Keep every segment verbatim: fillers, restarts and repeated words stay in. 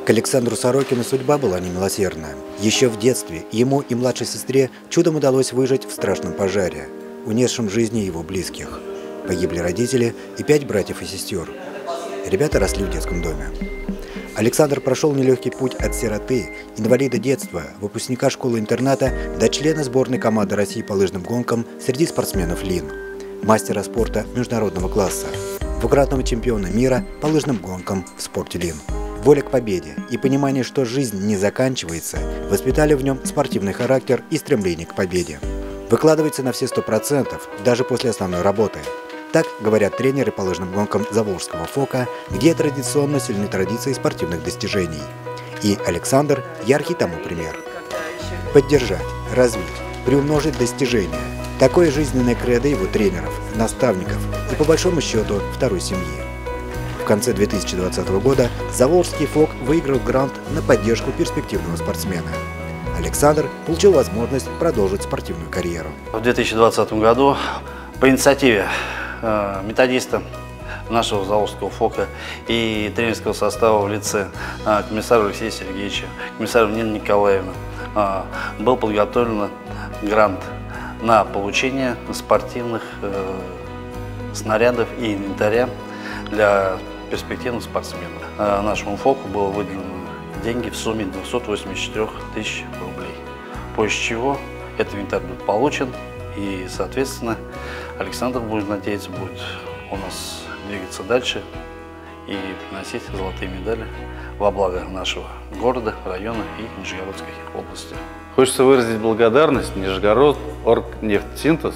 К Александру Сорокину судьба была немилосердная. Еще в детстве ему и младшей сестре чудом удалось выжить в страшном пожаре, унесшем жизни его близких. Погибли родители и пять братьев и сестер. Ребята росли в детском доме. Александр прошел нелегкий путь от сироты, инвалида детства, выпускника школы-интерната до члена сборной команды России по лыжным гонкам среди спортсменов ЛИН, мастера спорта международного класса, двукратного чемпиона мира по лыжным гонкам в спорте ЛИН. Воля к победе и понимание, что жизнь не заканчивается, воспитали в нем спортивный характер и стремление к победе. Выкладывается на все сто процентов, даже после основной работы. Так говорят тренеры по лыжным гонкам Заволжского ФОКа, где традиционно сильны традиции спортивных достижений. И Александр – яркий тому пример. Поддержать, развить, приумножить достижения – такое жизненное кредо его тренеров, наставников и, по большому счету, второй семьи. В конце две тысячи двадцатого года Заволжский ФОК выиграл грант на поддержку перспективного спортсмена. Александр получил возможность продолжить спортивную карьеру. В две тысячи двадцатом году по инициативе э, методиста нашего Заволжского ФОКа и тренерского состава в лице э, комиссара Алексея Сергеевича, комиссара Нины Николаевны э, был подготовлен грант на получение спортивных э, снарядов и инвентаря для перспективных спортсменов. Э, нашему ФОКу было выделено деньги в сумме двухсот восьмидесяти четырёх тысяч рублей, после чего этот инвентарь будет получен, и, соответственно, Александр, будет надеяться, будет у нас двигаться дальше и приносить золотые медали во благо нашего города, района и Нижегородской области. Хочется выразить благодарность Нижегород Оргнефтсинтез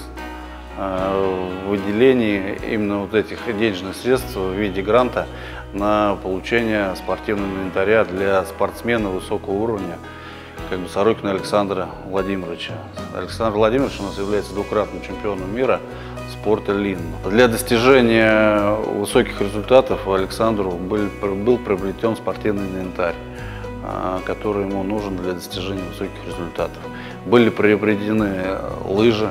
в выделении именно вот этих денежных средств в виде гранта на получение спортивного инвентаря для спортсмена высокого уровня, как бы Сорокина Александра Владимировича. Александр Владимирович у нас является двукратным чемпионом мира спорта ЛИН. Для достижения высоких результатов Александру был, был приобретен спортивный инвентарь, который ему нужен для достижения высоких результатов. Были приобретены лыжи,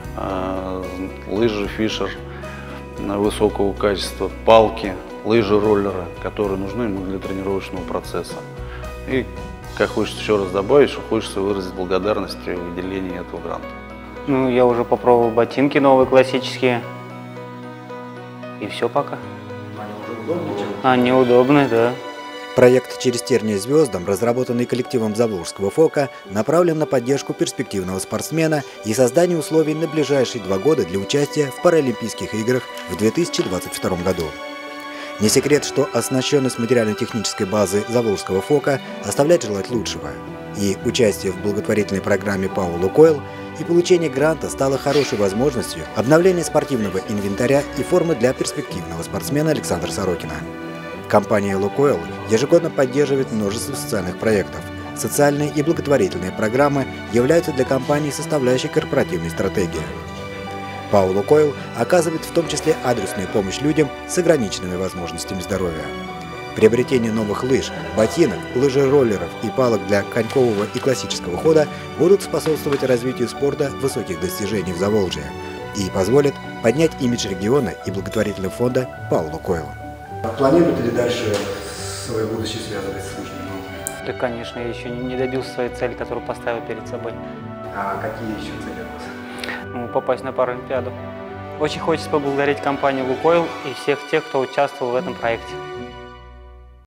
лыжи Фишер высокого качества, палки, лыжи, роллеры, которые нужны ему для тренировочного процесса. И, как хочется еще раз добавить, что хочется выразить благодарность в выделении этого гранта. Ну, я уже попробовал ботинки новые, классические. И все пока. Они уже удобнее? Они удобные, да. Проект «Через тернии звездам», разработанный коллективом Заволжского ФОКа, направлен на поддержку перспективного спортсмена и создание условий на ближайшие два года для участия в Паралимпийских играх в две тысячи двадцать втором году. Не секрет, что оснащенность материально-технической базы Заволжского ФОКа оставляет желать лучшего. И участие в благотворительной программе ПАО «Лукойл» и получение гранта стало хорошей возможностью обновления спортивного инвентаря и формы для перспективного спортсмена Александра Сорокина. Компания «Лукойл» ежегодно поддерживает множество социальных проектов. Социальные и благотворительные программы являются для компании составляющей корпоративной стратегии. ПАО «Лукойл» оказывает в том числе адресную помощь людям с ограниченными возможностями здоровья. Приобретение новых лыж, ботинок, лыжероллеров и палок для конькового и классического хода будут способствовать развитию спорта высоких достижений в Заволжье и позволят поднять имидж региона и благотворительного фонда ПАО «Лукойл». Планируете ли дальше свое будущее связывать с лыжными гонками? Да, конечно, я еще не добился своей цели, которую поставил перед собой. А какие еще цели у вас? Ну, попасть на Паралимпиаду. Очень хочется поблагодарить компанию «Лукойл» и всех тех, кто участвовал в этом проекте.